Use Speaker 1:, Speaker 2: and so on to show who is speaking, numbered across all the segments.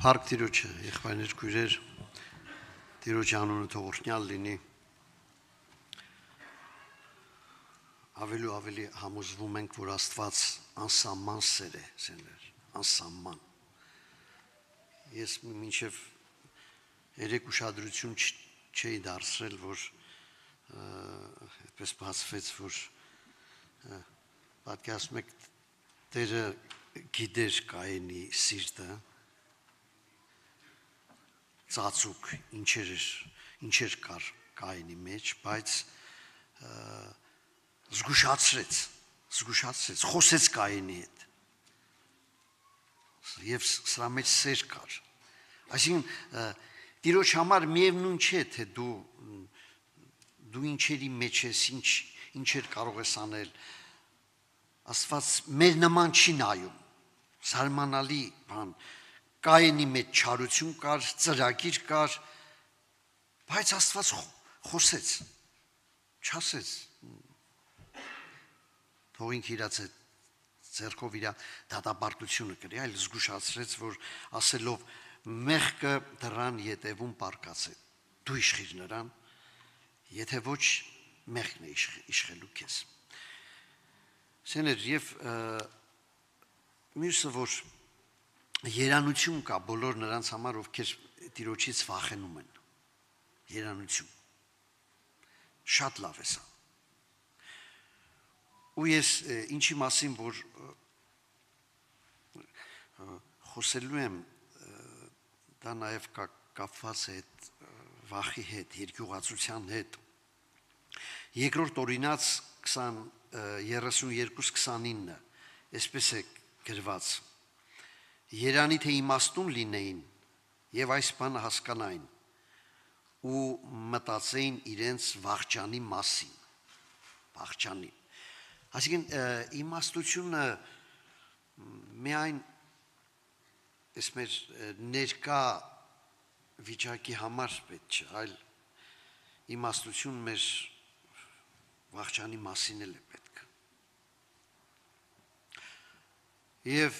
Speaker 1: Փառք Տիրոջը, եղբայրներ, քույրեր, Տիրոջ անունը թող օրհնյալ լինի։ Ավելի ու ավելի համոզվում ենք, որ Աստված անսահման սեր է, սեներ, անսահման։ Ես մինչև երեք ուշադրություն չէի դարձրել, որ այդպես բացվեց, որ պատկերացնում եք Տերը գիտեր Կայենի սիրտը, ծածուկ ինչեր կար Կայենի մեջ, բայց զգուշացրեց, խոսեց Կայենի հետ և սրա մեջ սեր կար, այսինքն Տիրոջ համար միևնույն չէ, թե դու ինչերի մեջ ես, ինչեր կարող ես անել, Աստված մեր նման չի նայում, զարմանալի բան, Կայենի մեջ չարություն կար, ծրագիր կար, բայց Աստված խոսեց, չասեց, թող ինքը իր ձեռքով իր դատապարտությունը կրի, այլ զգուշացրեց, որ ասելով մեղքը դռան ետևում պառկած է, դու իշխիր նրան, եթե ոչ մեղքն է իշխելու քեզ։ Սեներ, և մյուսը, որ երանություն կա բոլոր նրանց համար, ովքեր Տիրոջից վախենում են, երանություն, շատ լավ է սա։ Ու ես ինչի մասին, որ խոսելու եմ, դա նաև կապված է վախի հետ, երկյուղացության հետ, երկրորդ օրինաց 32-29, այսպես է գրված, երանի թե իմաստուն լինեին և այս բանը հասկանային ու մտածեին իրենց վախճանի մասին, վախճանի, այսինքն իմաստությունը միայն այս մեր ներկա վիճակի համար պետք չէ, այլ իմաստություն մեր վախճանի մասին էլ է պետք։ Եվ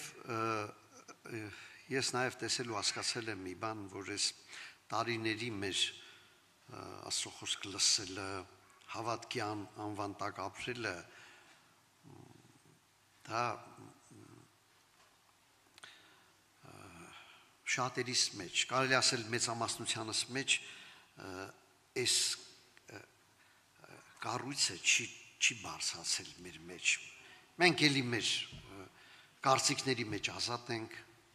Speaker 1: ես նաև տեսել ու հասկացել եմ մի բան, որ ես տարիների մեր Աստծո խոսք լսելը, հավատքի անվան տակ ապրելը, դա շատերիս մեջ, կարելի ասել մեծամասնությանս մեջ այս կառույցը չի բարձրացել մեր մեջ։ Մենք էլի մեր կարծիքների մեջ ազատ ենք,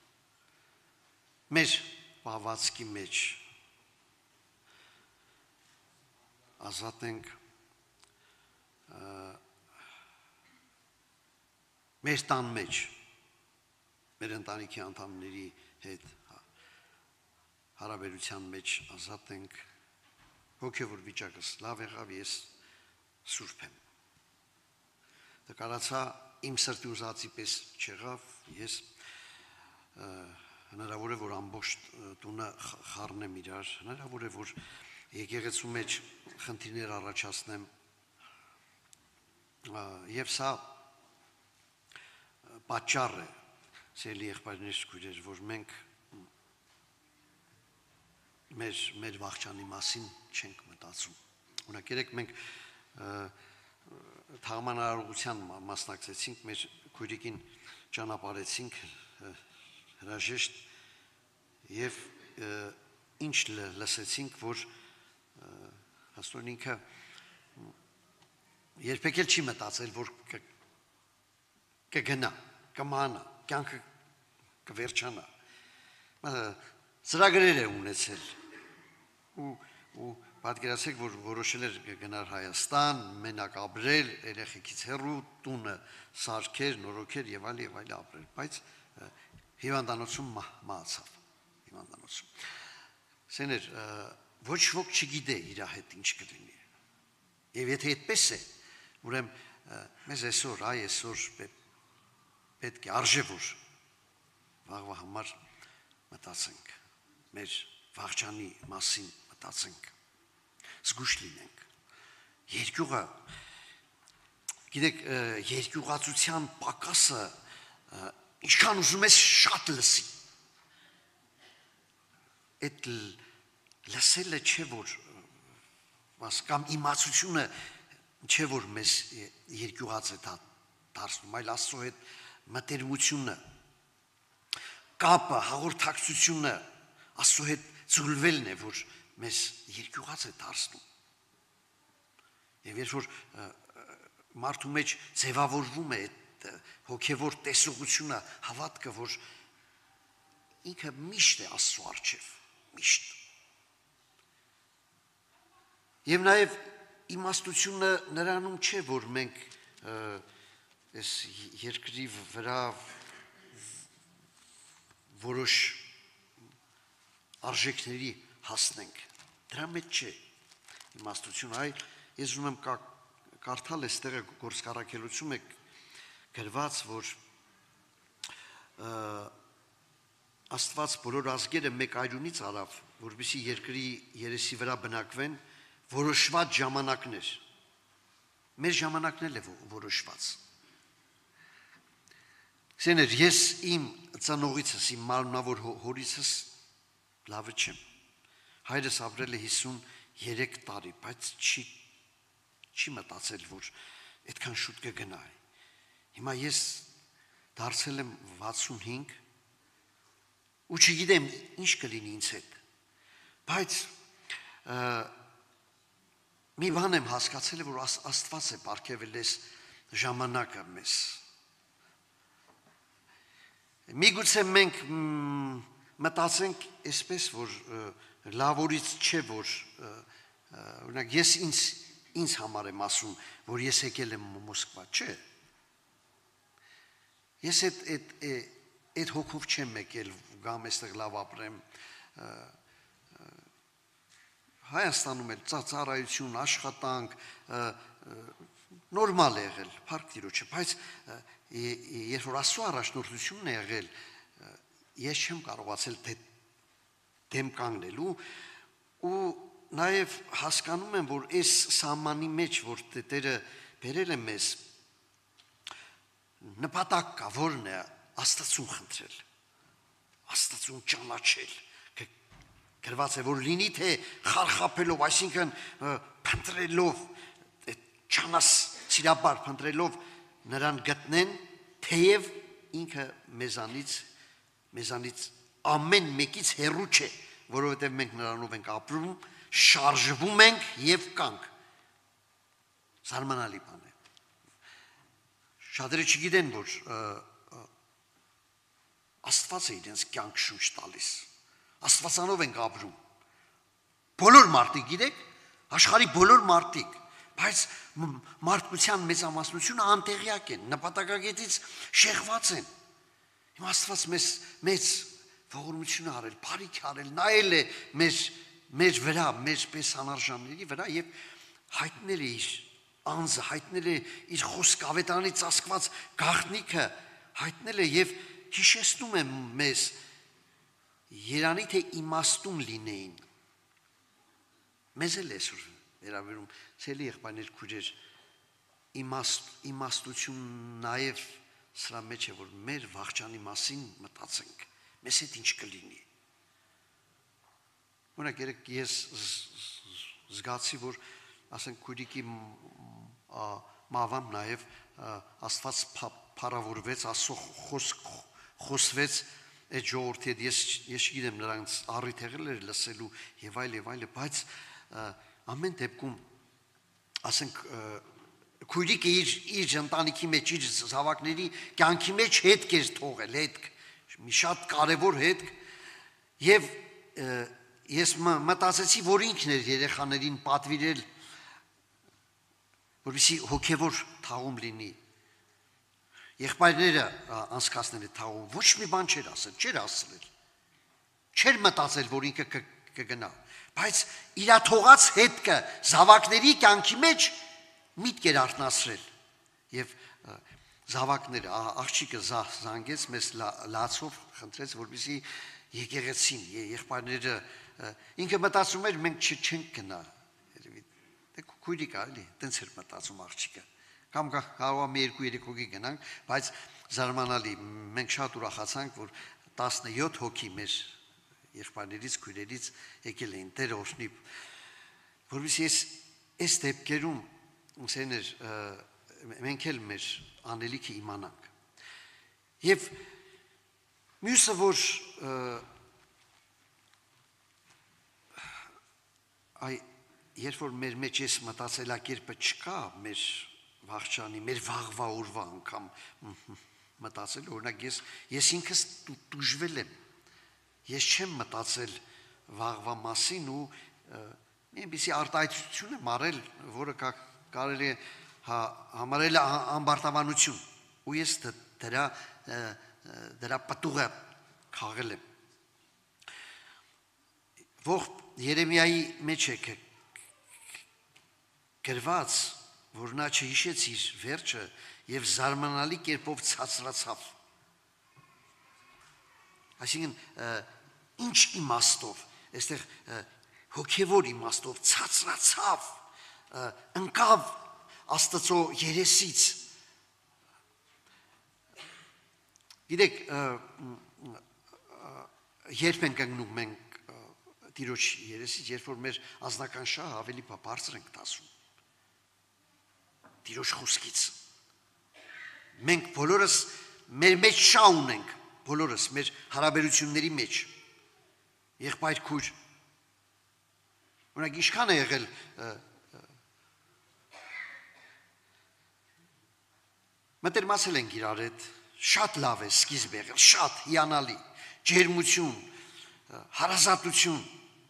Speaker 1: մեր պահվածքի մեջ ազատ ենք, մեր տան մեջ, մեր ընտանիքի անդամների հետ հարաբերության մեջ ազատ ենք, հոգևոր վիճակս լավ եղավ, ես սուրբ եմ։ Դա կարացա իմ սրտի ուզածի պես չեղավ, ես հնարավոր է, որ ամբողջ տունը խառնեմ իրար, հնարավոր է, որ եկեղեցու մեջ խնդիրներ առաջացնեմ, և սա պատճառ է, սիրելի եղբայրներ, քույրեր, որ մենք մեր վախճանի մասին չենք մտածում։ Օրինակ, երեկ մենք թաղմանարարողության մասնակցեցինք, մեր քույրիկին ճանապարհեցինք հրաժեշտ և ինչ լսեցինք, որ հաստորեն ինքը երբեք էլ չի մտածել, որ կգնա, կմահանա, կյանքը կվերջանա, ծրագրեր է ունեցել ու պատկերացրեք, որ որոշել էր գնար Հայաստան, մենակ ապրել, երեխեքից հեռու, տունը սարքեր, նորոգեր և այլ ապրել, բայց հիվանդանոցում մահացավ, հիվանդանոցում։ Սեներ, ոչ ոք չգիտե իր հետ ինչ կլինի, և եթե այդպես է, ուրեմն մեզ այսօր պետք է արժե, որ վաղվա համար մտածենք, մեր վախճանի մասին մտածենք, զգուշ լինենք։ Երկյուղը, գիտեք, երկյուղացության պակասը ինչքան ուզում ես շատ լսի, այդ լսելը չէ որ կամ իմացությունը չէ որ մեզ երկյուղած է դարձնում, այլ Աստծո հետ մտերմությունը, կապը, հաղորդակցությունը Աստծո հետ ծուլվելն է, որ մեզ երկյուղած է դարձնում։ Եվ երբ որ մարդու մեջ ձևավորվում է այդ հոգևոր տեսողությունը, հավատքը, որ ինքը միշտ է Աստծո առջև, միշտ։ Եվ նաև իմաստությունը նրանում չէ, որ մենք այս երկրի վրա որոշ արժեքների հասնենք, դրա մեջ չէ իմաստություն, այլ ես ուզում եմ կարդալ այստեղ գործկառաքելություն է գրված, որ Աստված բոլոր ազգերը մեկ այրունից արավ, որպեսզի երկրի երեսի վրա բնակվեն որոշված ժամանակներ։ Մեր ժամանակն էլ է որոշված։ Սեներ, ես իմ ծնողիցս, իմ մարմնավոր հորիցս լավը չեմ։ Հայրս ապրել է 53 տարի, բայց չի մտածել, որ այդքան շուտ կգնա։ Հիմա ես դարձել եմ 65 ու չգիտեմ ինչ կլինի ինձ հետ, բայց մի բան եմ հասկացել, որ Աստված է պարգևել այս ժամանակը մեզ։ Միգուցե մենք մտածենք այսպես, որ լավորից չէ, որ օրինակ ես ինձ համար եմ ասում, որ ես եկել եմ Մոսկվա, չէ։ Ես այդ հոգով չեմ եկել, գամ այստեղ լավ ապրեմ, Հայաստանում էլ ծառայություն, աշխատանք, նորմալ է եղել, փառք Տիրոջը, բայց երբ որ Աստծո առաջնորդությունն է եղել, ես չեմ կարողացել դեմ կանգնելու ու նաև հասկանում եմ, որ այս սահմանի մեջ, որ Տերը բերել է մեզ, նպատակ կա, որն է Աստծուն խնդրել, Աստծուն ճանաչել, գրված է, որ լինի թե խարխափելով, այսինքն փնտրելով, չանասիրաբար փնտրելով նրան գտնեն, թեև ինքը մեզանից ամեն մեկից հեռու չէ, որովհետև մենք նրանով ենք ապրում, շարժվում ենք և կանք։ Զարմանալի բան է։ Շատերը չգիտեն, որ Աստված է իրենց կյանք շունչ տալիս։ Աստվածանով ենք ապրում։ Բոլոր մարդիկ, գիտեք, աշխարհի բոլոր մարդիկ, բայց մարդկության մեծամասնությունը անտեղյակ են, նպատակագետից շեղված են։ Հիմա Աստված մեծ ողորմություն արել, բարիք արել, նայել է մեր վրա, մեր պես անարժանների վրա եւ հայտնել է իր անձը, հայտնել է իր խոսք ավետարանից ասկված գաղտնիքը, հայտնել է եւ հիշեցնում է մեզ Երանի թե իմաստուն լինեին։ Մեզ էլ այսօր վերաբերում ցելի եղբայրներ քույրեր իմաստություն նաև սրա մեջ է, որ մեր վաղճանի մասին մտածենք, մեզ հետ ինչ կլինի։ Օրինակ երեք ես զգացի, որ ասենք քույրիկի մավամ նաև Աստված փառավորվեց, Աստծո խոսվեց այդ ժողովրդի հետ, ես չգիտեմ նրանց առիթ եղել էր լսելու եւ այլ, բայց ամեն դեպքում ասենք քույրիկը իր ընտանիքի մեջ, իր զավակների կյանքի մեջ հետք էր թողել, հետք, մի շատ կարևոր հետք եւ ես մտածեցի, որ ինքն էր երեխաներին պատվիրել, որպեսզի հոգեվոր թաղում լինի։ Եղբայրները անցկացնել է թաղում, ոչ մի բան չէր ասել, չէր մտածել, որ ինքը կգնա, բայց իրա թողած հետքը զավակների կյանքի մեջ միտք էր արթնացրել եւ զավակները, աղջիկը զանգեց մեզ լացով, խնդրեց, որպեսզի եկեղեցին, եղբայրները, ինքը մտածում էր, մենք չենք գնա, քույրիկ էլի, տենց էր մտածում աղջիկը, կամ կարող է մի 2-3 հոգի գնանք, բայց զարմանալի, մենք շատ ուրախացանք, որ 17 հոգի մեր եղբայրներից, քույրերից եկել էին Տերը օրհնի, որովհետեւ այս դեպքերում սեներ մենք էլ մեր անելիքը իմանանք։ Եվ մյուսը որ երբ որ մեր մեջ այս մտածելակերպը չկա, մեր վաղճանի, մեր վաղվա օրվա անգամ մտածել, օրինակ ես ինքս տուժվել եմ, ես չեմ մտածել վաղվա մասին ու այնպիսի արտահայտություն եմ արել, որը կարելի է համարել ամբարտավանություն ու ես դրա պտուղը քաղել եմ։ Ողջ Երեմիայի մեջ է գրված, որ նա չհիշեց իր վերջը և զարմանալի կերպով ցածրացավ։ Այսինքն ինչ իմաստով, այստեղ հոգևոր իմաստով ցածրացավ, ընկավ Աստծո երեսից։ Գիտեք, երբ ենք ընկնում մենք Տիրոջ երեսից, երբ որ մեր անձնական շահը ավելի բարձր ենք տասում Տիրոջ խոսքից։ Մենք բոլորս մեր մեջ շահ ունենք, բոլորս մեր հարաբերությունների մեջ։ Եղբայր քույր, օրինակ ինչքան է եղել մտերմացել ենք իրար հետ, շատ լավ է սկիզբ եղել, շատ հիանալի, ջերմություն, հարազատություն,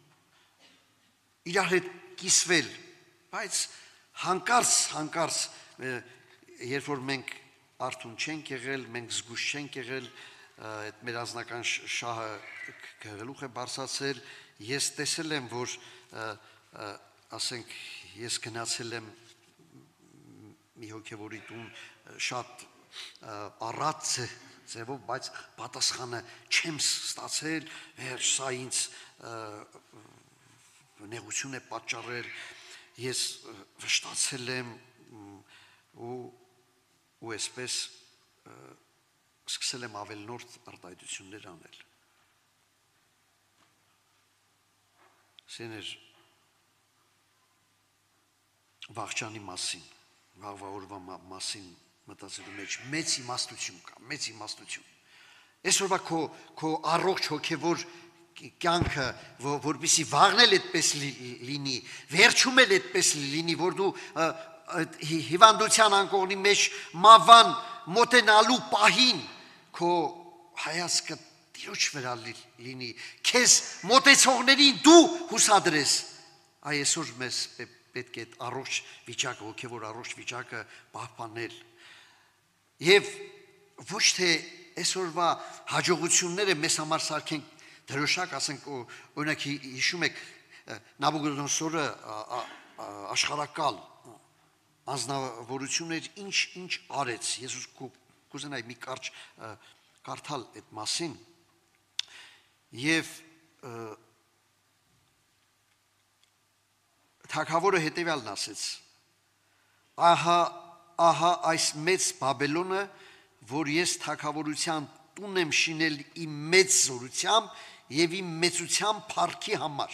Speaker 1: իրար հետ կիսվել, բայց հանկարծ, երբ որ մենք արթուն չենք եղել, մենք զգուշ չենք եղել, այդ մեր անձնական շահը գեղելուխ է բարձրացել, ես տեսել եմ, որ ասենք ես գնացել եմ մի հոգևորի տուն շատ առատ ձևով, բայց պատասխանը չեմ ստացել, վերջ սա ինձ նեղություն է պատճառել, ես վշտացել եմ ու այսպես սկսել եմ ավելնորդ արտահայտություններ անել։ Սեներ վաղճանի մասին, վաղվա օրվա մասին մտածելու մեջ մեծ իմաստություն կա, մեծ իմաստություն։ Այսօրվա քո առողջ հոգևոր կյանքը, որպեսզի վաղն էլ այդպես լինի, վերջում էլ այդպես լինի, որ դու հիվանդության անկողնի մեջ մավան մոտենալու պահին քո հայացքը Տիրոջ վրա լինի, քեզ մոտեցողներին դու հուսադրես։ Այսօր մեզ պետք է առողջ վիճակը, հոգևոր առողջ վիճակը պահպանել։ Եվ ոչ թե այսօրվա հաջողությունները մեզ համար սարքենք դրոշակ, ասենք, օրինակ հիշում եք Նաբուկոդոնոսորը աշխարհակալ անձնավորություններ ինչ արեց, ես կուզենայի մի կարճ կարդալ այդ մասին, և թագավորը հետևյալն ասեց. ահա այս մեծ Բաբելոնը, որ ես թագավորության տուն եմ շինել իմ մեծ զորությամբ և իմ մեծության փառքի համար։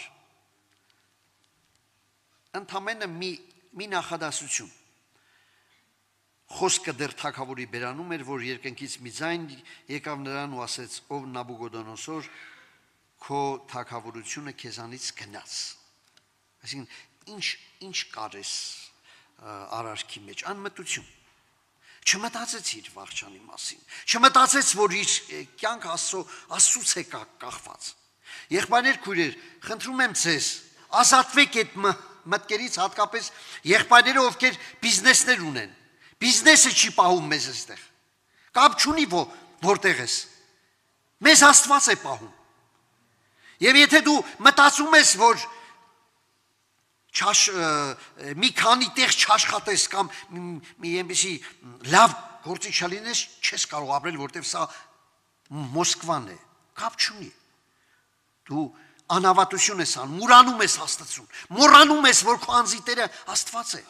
Speaker 1: Ընդամենը մի նախադասություն։ Խոսքը դեռ թագավորի բերանում էր, որ երկնքից մի ձայն եկավ նրան ու ասեց. ով Նաբուկոդոնոսոր, քո թագավորությունը քեզանից գնաց։ Այսինքն ինչ կարես արարքի մեջ, անմտություն։ Չմտածեց իր վաղճանի մասին, չմտածեց, որ իր կյանք Աստծուց է կախված։ Եղբայրներ, քույրեր, խնդրում եմ ձեզ, ազատվեք այդ մտքերից, հատկապես եղբայրները, ովքեր բիզնեսներ ունեն։ Բիզնեսը չի պահում մեզ այստեղ։ Կապ չունի որտեղ ես։ Մեզ Աստված է պահում։ Եվ եթե դու մտածում ես, որ մի քանի տեղ չաշխատես կամ մի այնպիսի լավ գործի չլինես, չես կարող ապրել, որտեղ սա Մոսկվան է, կապ չունի։ Դու անհավատություն ես անում, մոռանում ես Աստծուն, մոռանում ես, որ քո անձի Տերը Աստված է,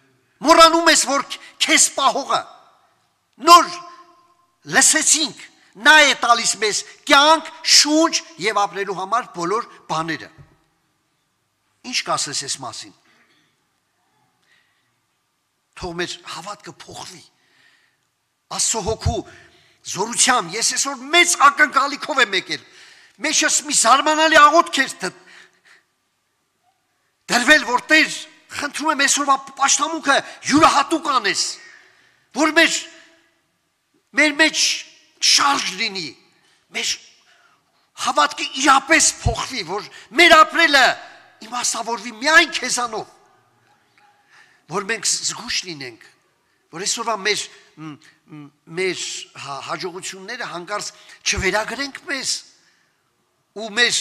Speaker 1: մոռանում ես, որ քեզ պահողը։ Նոր լսեցինք, Նա է տալիս մեզ կյանք, շունչ եւ ապրելու համար բոլոր բաները։ Ինչ կասես այս մասին։ Թող մեր հավատքը փոխվի։ Աստծո հոգու զորությամբ ես այսօր մեծ ակնկալիքով եմ եկել։ Մեջս մի զարմանալի աղոթք էր դրվել, որ Տեր, խնդրում եմ այսօրվա պաշտամունքը յուրահատուկ անես, որ մեր մեջ շարժ լինի, մեր հավատքը իրապես փոխվի, որ մեր ապրելը իմաստավորվի միայն քեզանով, որ մենք զգուշ լինենք, որ այսօրվա մեր հաջողությունները հանկարծ չվերագրենք մեզ ու մեր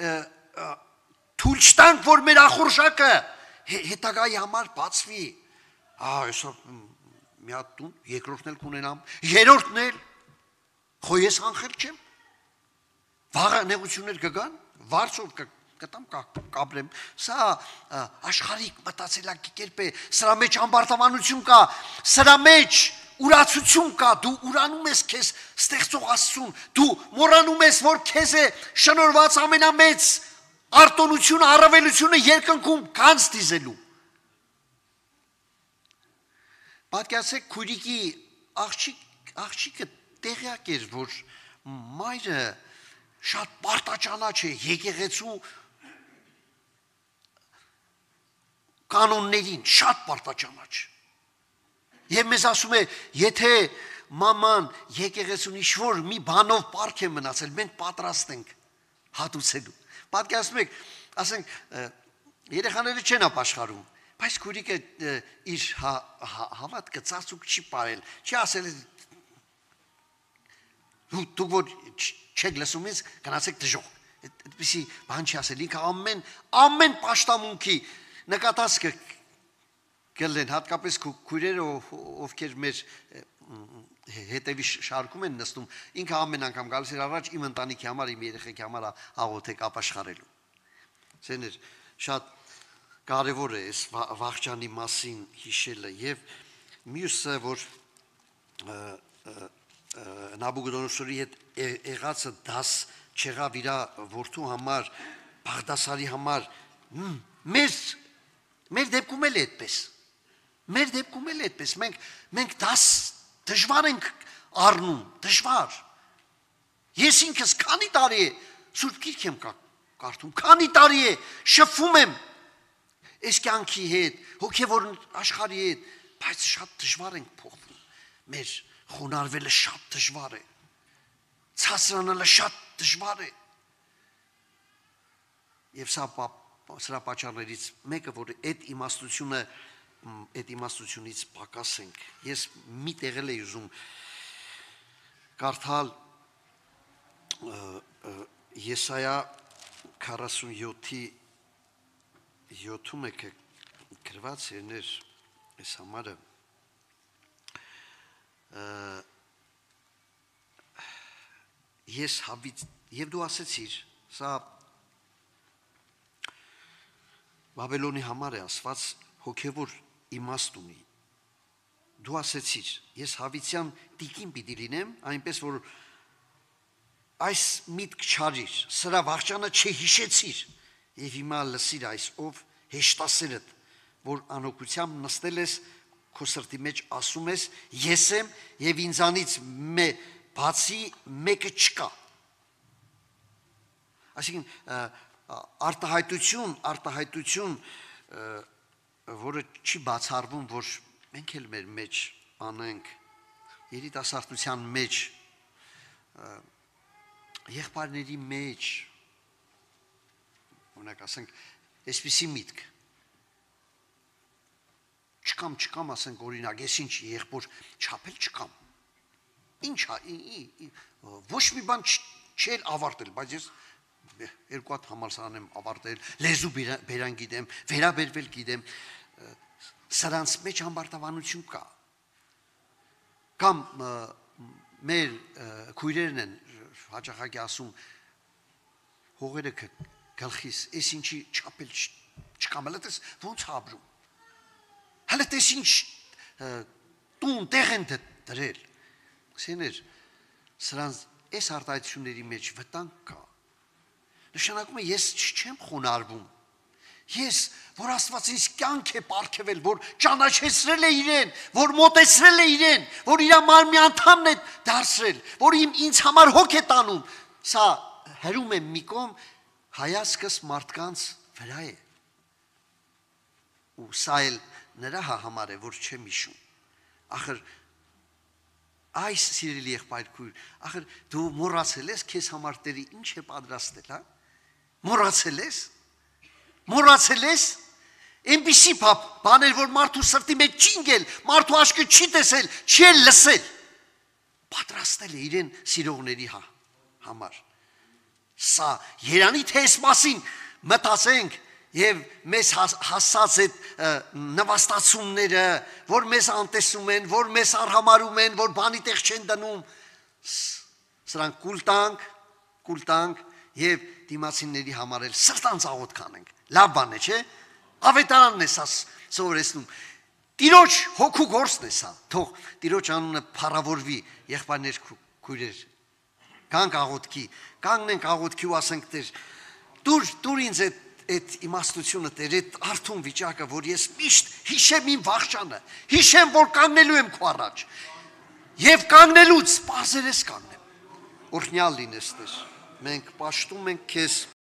Speaker 1: թույլ չտանք, որ մեր ախորժակը հետագայի համար բացվի։ Այսօր մի հատ տուն, երկրորդն էլ կունենամ, երրորդն էլ, խո ես անխել չեմ, վաղը նեղություններ կգան, վարձով կտամ կապրեմ, սա աշխարհիկ մտածելակերպ է, սրա մեջ ամբարտավանություն կա, սրա մեջ ուրացություն կա, դու ուրանում ես քեզ ստեղծող Աստծուն, դու մոռանում ես, որ քեզ է շնորհված ամենամեծ արտոնությունը, առավելությունը երկնքում կանց դիզելու։ Պատկերացրեք քույրիկի աղջիկը տեղյակ էր, որ մայրը շատ պարտաճանաչ է եկեղեցու կանոններին, շատ պարտաճանաչ։ Եվ մեզ ասում է, եթե մաման եկեղեցուն ինչ-որ մի բանով պարկ է մնացել, մենք պատրաստ ենք հատուցելու։ Պատկերացնում եք, ասենք, երեխաները չեն ապաշխարում, բայց քույրիկը իր հավատքը ծածուկ չի պարել, չի ասել, դուք որ չեք լսում ինձ, գնացեք դժոխք, այդպիսի բան չի ասել, ինքը ամեն պաշտամունքի նկատած կլեն, հատկապես քույրերը, ովքեր մեր հետևի շարքում են նստում, ինքը ամեն անգամ գալիս էր առաջ իմ ընտանիքի համար, իմ երեխեքի համար աղոթեք ապաշխարելու։ Սեներ, շատ կարևոր է այս վախճանի մասին հիշելը եւ մյուսը, որ Նաբուկոդոնոսորի հետ եղածը դաս չեղավ իր որդու համար, Բաղդասարի համար, մեր դեպքում էլ է այդպես։ Մեր դեպքում էլ է այդպես, մենք դաս դժվար ենք առնում, դժվար։ Ես ինքս քանի տարի է Սուրբ Գիրք եմ կարդում, քանի տարի է շփվում եմ այս կյանքի հետ, հոգևոր աշխարհի հետ, բայց շատ դժվար ենք փոխվում։ Մեր խոնարհվելը շատ դժվար է։ Ցածրանալը շատ դժվար է։ Եվ սրա պատճառներից մեկը, որ այդ իմաստությունից պակաս ենք։ Ես մի տեղ էի ուզում կարդալ Եսայա 47-ի 7-ում գրված երներ այս համարը եւ դու ասեցիր, սա Բաբելոնի համար է ասված հոգևոր իմաստ ունի։ Դու ասեցիր, ես հավիտյան տիկին պիտի լինեմ, այնպես որ այս միտք չարիր, սրա վախճանը չհիշեցիր, եւ հիմա լսիր այս ով հեշտասերդ, որ անօգությամբ նստել ես քո սրտի մեջ ասում ես, ես եմ եւ ինձանից բացի մեկը չկա։ Այսինքն արտահայտություն, որը չի բացառվում, որ մենք էլ մեր մեջ անենք, երիտասարդության մեջ, եղբայրների մեջ, օրինակ ասենք, այսպիսի միտք, չկամ, ասենք օրինակ, ես ինչ եղբոր չապել չկամ, ոչ մի բան չել ավարտել, բայց ես երկու հատ համալսարան եմ ավարտել, լեզու բերան գիտեմ, վերաբերվել գիտեմ, սրանց մեջ ամբարտավանություն կա։ Կամ մեր քույրերն են հաճախակի ասում, հողերը գլխիս, ես ինչի չապել չկամ, հələ տես ոնց ապրում, հələ տես ինչ տուն տեղ են դրել, սեներ, սրանց այս արտահայտությունների մեջ վտանգ կա։ Նշանակում է ես չեմ խոնարհվում։ Ես, որ Աստված ինձ կյանք է պարգևել, որ ճանաչեցրել է իրեն, որ մոտեցրել է իրեն, որ իր մարմնի անդամն է դարձրել, որ ինձ համար հոգ է տանում, սա հերում է մի կողմ, հայացքս մարդկանց վրա է։ Ու սա էլ նրա համար է, որ չեմ հիշում։ Ախր այս սիրելի եղբայրքույր, ախր դու մոռացել ես քեզ համար Տերը ինչ է պատրաստել, հա։ Մոռացել ես։ Մոռացել ես։ Այնպիսի բաներ, որ մարդու սրտի մեջ չի ընկել, մարդու աչքը չի տեսել, չի լսել։ Պատրաստել է իրեն սիրողների համար։ Սա երանի թե այս մասին մտածենք եւ մեզ հասած այդ նվաստացումները, որ մեզ անտեսում են, որ մեզ արհամարում են, որ բանի տեղ չեն դնում, սրանք կուլ տանք եւ դիմացինների համար էլ սրտանց աղոտ կանենք։ Լավ բան է, չէ՞։ Ավետարանն է սա սովորեցնում։ Տիրոջ հոգու գործն է սա։ Թող Տիրոջ անունը փառավորվի, եղբայրներ, քույրեր։ Կանք աղոթքի, կանգնենք աղոթքի ու ասենք Տեր, դուր ինձ այդ իմաստությունը Տեր, այդ արթուն վիճակը, որ ես միշտ հիշեմ իմ վախճանը, հիշեմ, որ կանգնելու եմ քո առաջ։ Եվ կանգնելուց պարզերես կանգնեմ։ Օրհնյալ լինես Տեր։ Մենք պաշտում ենք քեզ